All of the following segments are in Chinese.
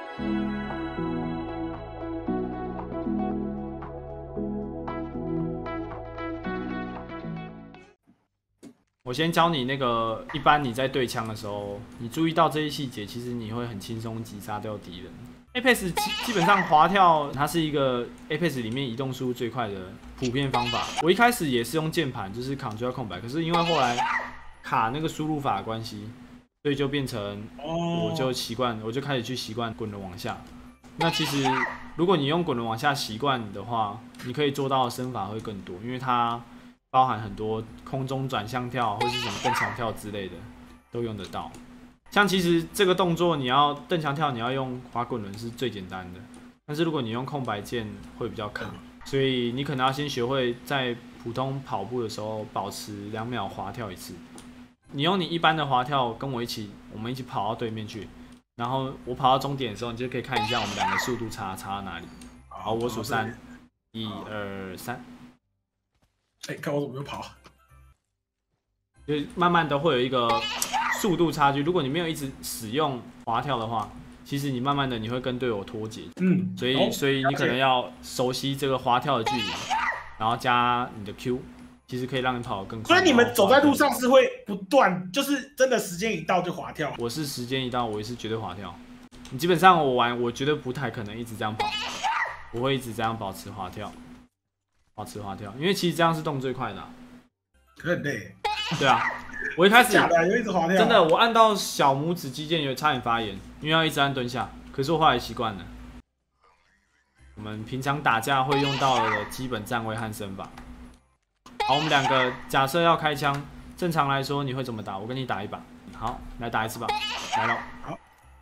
我先教你那个，一般你在对枪的时候，你注意到这些细节，其实你会很轻松击杀掉敌人。Apex 基本上滑跳，它是一个 Apex 里面移动速度最快的普遍方法。我一开始也是用键盘，就是 Ctrl 空白，可是因为后来卡那个输入法的关系，所以就变成我就习惯，我就开始去习惯滚轮往下。那其实如果你用滚轮往下习惯的话，你可以做到的身法会更多，因为它包含很多空中转向跳或是什么蹬墙跳之类的，都用得到。像其实这个动作，你要蹬墙跳，你要用滑滚轮是最简单的，但是如果你用空白键会比较卡，所以你可能要先学会在普通跑步的时候保持2秒滑跳一次。你用你一般的滑跳跟我们一起跑到对面去，然后我跑到终点的时候，你就可以看一下我们2个速度差到哪里。好，我数3，1、2、3。 看我怎么又跑， 就慢慢的会有一个速度差距。如果你没有一直使用滑跳的话，其实你慢慢的你会跟队友脱节。所以你可能要熟悉这个滑跳的距离，然后加你的 Q， 其实可以让你跑得更快。 所以你们走在路上是会不断，就是真的时间一到就滑跳。 我是时间一到，我也是绝对滑跳。你基本上我绝对不太可能一直这样跑，我会一直这样保持滑跳。因为其实这样是动最快的、 可很累。 对啊，我一开始假的有一直滑跳， 真的我按到小拇指肌腱有差点发炎，因为要一直按蹲下。可是我后来习惯了。我们平常打架会用到的基本站位和身法。好，我们2个假设要开枪，正常来说你会怎么打？我跟你打一把。好，来打一次吧。来了。 好。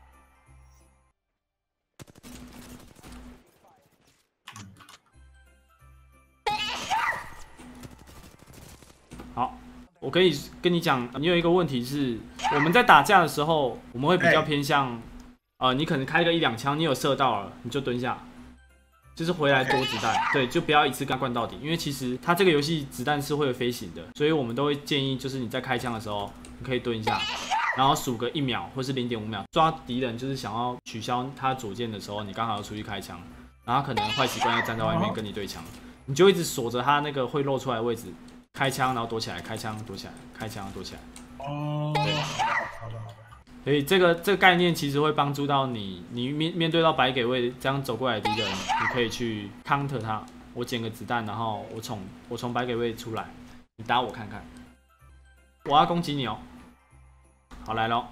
好，我可以跟你讲，你有一个问题是，我们在打架的时候，我们会比较偏向，你可能开个1、2枪，你有射到了，你就蹲下，就是回来多子弹，对，就不要一次灌到底，因为其实它这个游戏子弹是会飞行的，所以我们都会建议，就是你在开枪的时候，你可以蹲一下，然后数个1秒或是0.5秒，抓敌人就是想要取消他左键的时候，你刚好要出去开枪，然后可能坏习惯要站在外面跟你对枪，你就一直锁着他那个会露出来的位置。开枪，然后躲起来，开枪躲起来，开枪躲起来。对， 好的。 所以这个概念其实会帮助到你面对到白给位这样走过来的敌人，你可以去 counter 他。我捡个子弹，然后我从白给位出来，你打我看看。我要攻击你哦。好，来咯。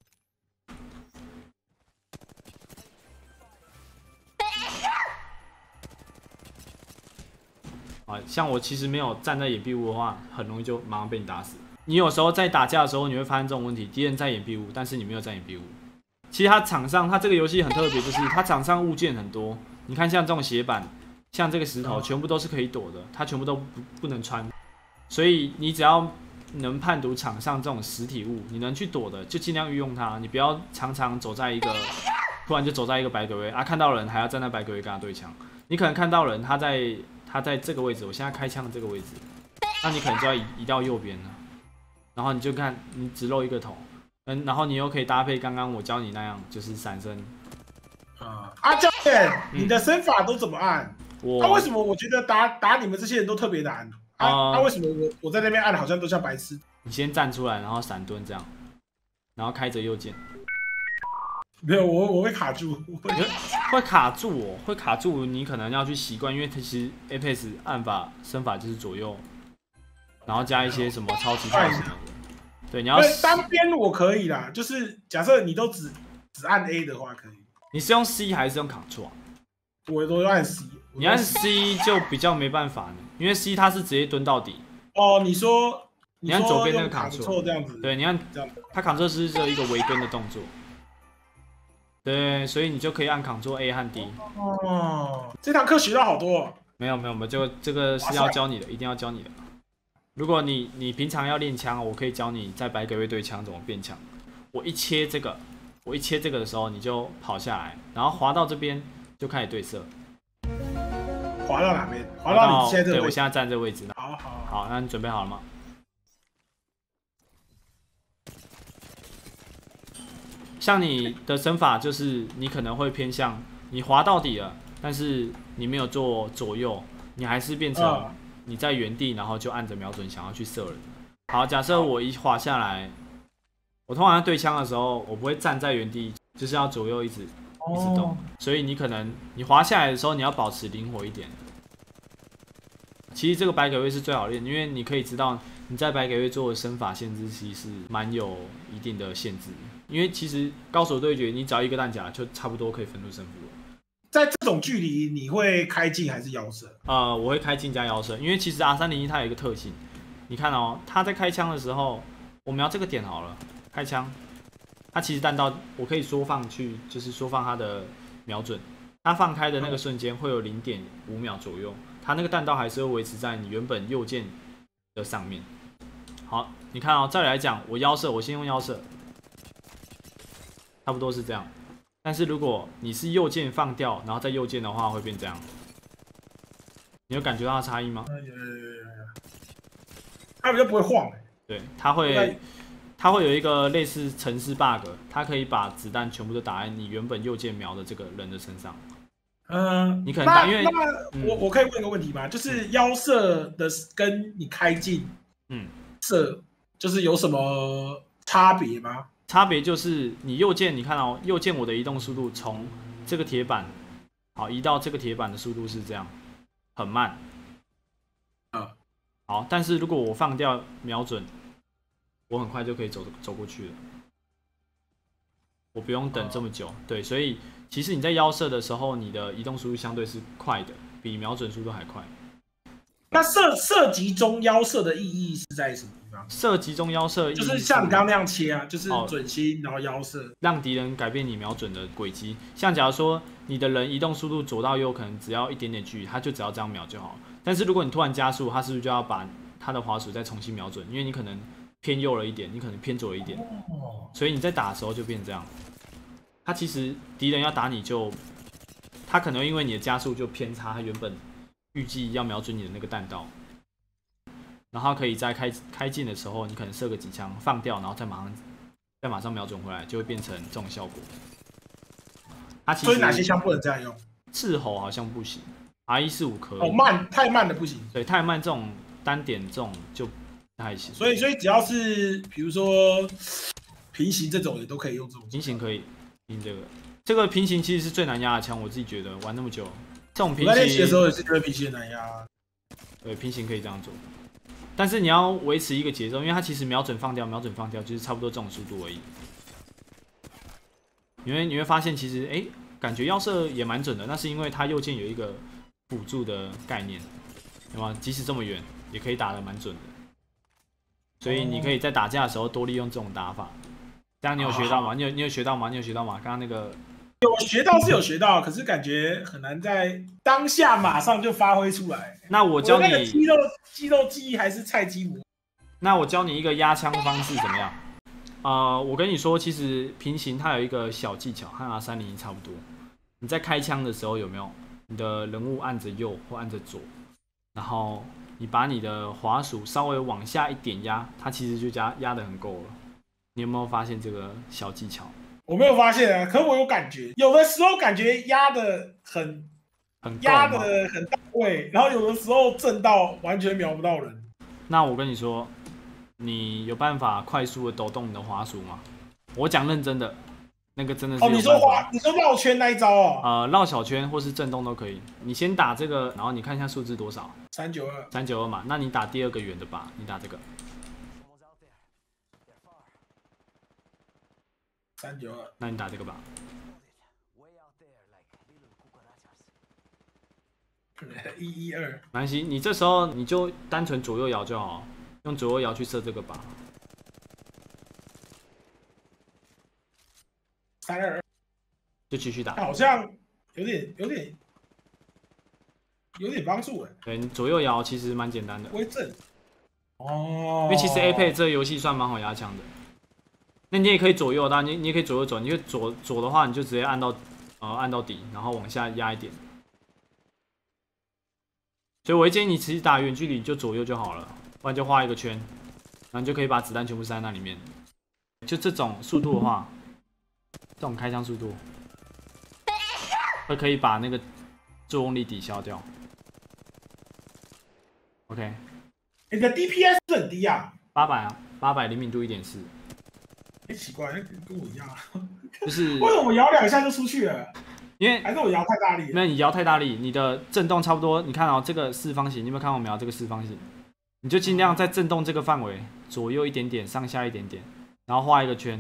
像我其实没有站在掩蔽物的话，很容易就马上被你打死。你有时候在打架的时候，你会发现这种问题：敌人在掩蔽物，但是你没有在掩蔽物。其实它场上，它这个游戏很特别，就是它场上物件很多。你看像这种斜板，像这个石头，全部都是可以躲的，它全部都不能穿。所以你只要能判读场上这种实体物，你能去躲的，就尽量运用它。你不要常常走在一个，突然就走在一个白鬼位啊，看到人还要站在白鬼位跟他对枪。你可能看到人他在这个位置，我现在开枪的这个位置，那你可能就要移到右边了。然后你就看，你只露一个头，然后你又可以搭配刚刚我教你那样，就是闪身。 教练，你的身法都怎么按？为什么我觉得打你们这些人都特别难？为什么我在那边按好像都像白痴？ 你先站出来，然后闪蹲这样，然后开着右键。 没有，我会卡住， 会卡住哦，会卡住。你可能要去习惯，因为其实 Apex 按法身法就是左右，然后加一些什么超级快什么的。对，你要单边我可以啦，就是假设你都只按 A 的话可以。 你是用 C 还是用 Ctrl？ 我都按 C。 你按 C 就比较没办法呢，因为 C 它是直接蹲到底。 哦，你说你按左边那个 Ctrl 这样子。 对，你按它 Ctrl 是只有一个微蹲的动作。对，所以你就可以按 Ctrl A 和 D。 哦，这堂课学到好多哦。 没有，这个是要教你的，一定要教你的。如果你平常要练枪，我可以教你在白给位对枪怎么变枪。我一切这个的时候，你就跑下来，然后滑到这边就开始对射。 滑到哪边？滑到你现在这个位置。 对，我现在站这个位置。 好， 那你准备好了吗？ 像你的身法就是你可能会偏向你滑到底了，但是你没有做左右，你还是变成你在原地，然后就按着瞄准想要去射人。好，假设我一滑下来，我通常在对枪的时候，我不会站在原地，就是要左右一直动，所以你可能你滑下来的时候，你要保持灵活一点。其实这个百鬼位是最好练，因为你可以知道你在百鬼位做的身法限制其实是蛮有一定的限制，因为其实高手对决你只要一个弹夹就差不多可以分出胜负了。 在这种距离，你会开镜还是腰射？ 我会开镜加腰射，因为其实 R301它有一个特性，你看哦，它在开枪的时候，我瞄这个点好了，开枪，它其实弹道我可以缩放去，就是缩放它的瞄准，它放开的那个瞬间会有0.5秒左右，它那个弹道还是会维持在你原本右键的上面。好，你看哦，照理来讲，我腰射，我先用腰射，差不多是这样。但是如果你是右键放掉，然后再右键的话，会变这样。你有感觉到差异吗？ 它比较不会晃。 对，它会有一个类似程式 bug， 它可以把子弹全部都打在你原本右键瞄的这个人的身上。你可能打，因为我可以问一个问题吗？就是腰射的跟你开镜射就是有什么差别吗？ 差别就是你右键，你看哦，右键我的移动速度从这个铁板，好移到这个铁板的速度是这样，很慢。好，但是如果我放掉瞄准，我很快就可以走过去了，我不用等这么久。对，所以其实你在腰射的时候，你的移动速度相对是快的，比瞄准速度还快。 那射击中腰射的意义是在什么地方？ 射击中腰射就是像你刚刚那样切啊，就是准心然后腰射， 让敌人改变你瞄准的轨迹。像假如说你的人移动速度左到右可能只要一点点距离，他就只要这样瞄就好了。但是如果你突然加速，他是不是就要把他的滑鼠再重新瞄准？因为你可能偏右了一点，你可能偏左了一点，所以你在打的时候就变这样。他其实敌人要打你就，他可能因为你的加速就偏差他原本预计要瞄准你的那个弹道，然后可以在开镜的时候，你可能射个几枪放掉，然后再马上瞄准回来，就会变成这种效果。 所以哪些枪不能这样用？ 斥吼好像不行。R145可以。 哦，慢，太慢的不行。 对，太慢这种单点这种就不太行。 所以只要是比如说平行这种也都可以用这种。 平行可以，这个平行其实是最难压的枪，我自己觉得玩那么久，这种平行。 我在练习的时候也是觉得平行难压。 对，平行可以这样做，但是你要维持一个节奏，因为它其实瞄准放掉，就是差不多这种速度而已。你会发现其实感觉腰射也蛮准的，那是因为它右键有一个辅助的概念，对吗？即使这么远，也可以打得蛮准的。所以你可以在打架的时候多利用这种打法。这样你有学到吗？你有学到吗？刚刚那个有学到是有学到，可是感觉很难在当下马上就发挥出来。 那我教你， 那个肌肉记忆还是菜鸡模。 那我教你一个压枪方式怎么样？我跟你说，其实平行它有一个小技巧，和 R301差不多。你在开枪的时候有没有你的人物按着右或按着左，然后你把你的滑鼠稍微往下一点压，它其实就压得很够了。你有没有发现这个小技巧？ 我没有发现啊，可是我有感觉，有的时候感觉压得很压得很到位，然后有的时候震到完全瞄不到人。 那我跟你说，你有办法快速的抖动你的滑鼠吗？我讲认真的，那个真的是你说绕圈那一招哦？ 绕小圈或是震动都可以。你先打这个，然后你看一下数字多少？392嘛。那你打第二个圆的吧，你打这个。 392。 那你打这个吧。 112。 没关系，你这时候你就单纯左右摇就好，用左右摇去射这个吧。 322。 就继续打。 好像有点帮助对，你左右摇其实蛮简单的。 微震。 因为其实 Apex 这个游戏算蛮好压枪的。那你也可以左右的，你也可以左右走。你就左的话，你就直接按到底，然后往下压一点。所以我会建议你其实打远距离就左右就好了，不然就画一个圈，然后你就可以把子弹全部塞在那里面。就这种速度的话， 这种开枪速度会可以把那个作用力抵消掉。OK， 你的 DPS 是很低啊 ，800啊，800灵敏度1.4。 奇怪，跟我一样啊。 就是为什么我摇2下就出去了？ 因为还是我摇太大力了？ 没有，你摇太大力，你的震动差不多。你看哦，这个四方形，你有没有看到我瞄这个四方形？你就尽量在震动这个范围，左右一点点，上下一点点，然后画一个圈。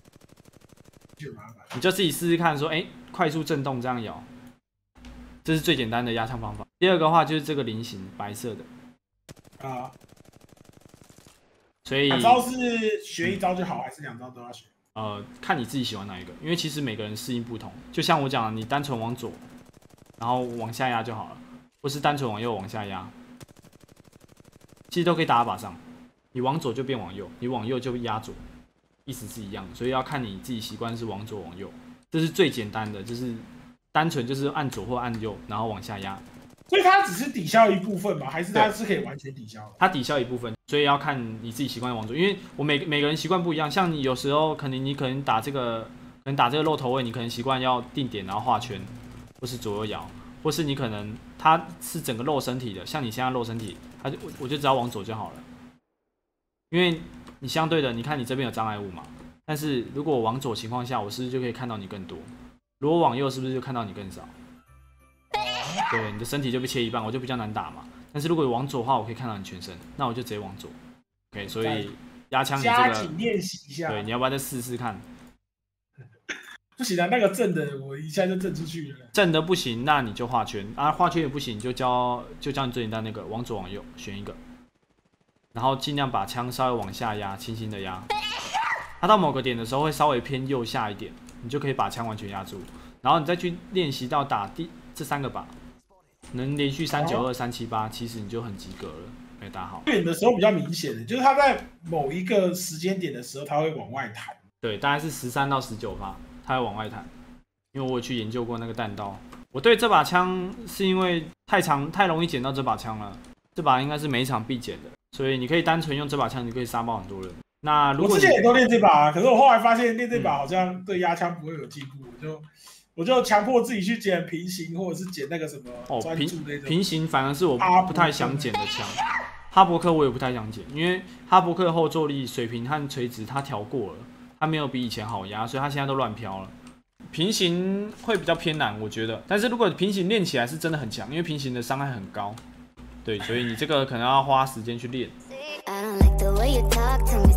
你就自己试试看，说，快速震动这样摇，这是最简单的压枪方法。第二个话就是这个菱形白色的啊， 所以 2招是学1招就好，还是2招都要学？ 看你自己喜欢哪一个，因为其实每个人适应不同。就像我讲的，你单纯往左，然后往下压就好了，或是单纯往右往下压，其实都可以打靶上。你往左就变往右，你往右就压左，意思是一样的。所以要看你自己习惯是往左往右，这是最简单的，就是单纯就是按左或按右，然后往下压。 所以它只是抵消一部分吗？还是它是可以完全抵消的？ 它抵消一部分，所以要看你自己习惯往左，因为我每个人习惯不一样。像你有时候可能打这个漏头位，你可能习惯要定点然后画圈，或是左右摇，或是你可能它是整个露身体的，像你现在露身体，我就只要往左就好了。因为你相对的，你看你这边有障碍物嘛，但是如果我往左情况下，我是不是就可以看到你更多？如果往右，是不是就看到你更少？对，你的身体就被切一半，我就比较难打嘛。但是如果往左的话，我可以看到你全身，那我就直接往左。OK， 所以压枪你这个加紧练习一下。 对，你要不要再试试看？ 不行啊，那个正的我一下就正出去了。 正的不行，那你就画圈啊，画圈也不行，就教你最简单那个，往左往右选一个，然后尽量把枪稍微往下压，轻轻的压。它到某个点的时候会稍微偏右下一点，你就可以把枪完全压住，然后你再去练习到打这3个靶。能连续392、378，其实你就很及格了，没打好。 远的时候比较明显的，就是它在某一个时间点的时候，它会往外弹。 对，大概是13到19%，它会往外弹。因为我有去研究过那个弹道，我对这把枪是因为太容易捡到这把枪了，这把应该是每一场必捡的，所以你可以单纯用这把枪，你可以杀爆很多人。那如果我之前也都练这把，可是我后来发现练这把好像对压枪不会有进步，我就强迫自己去捡平行，或者是捡那个什么专注那种。 平行反而是我不太想捡的枪。哈伯克我也不太想捡，因为哈伯克后坐力、水平和垂直它调过了，它没有比以前好压，所以它现在都乱飘了。平行会比较偏难，我觉得。但是如果平行练起来是真的很强，因为平行的伤害很高。对，所以你这个可能要花时间去练。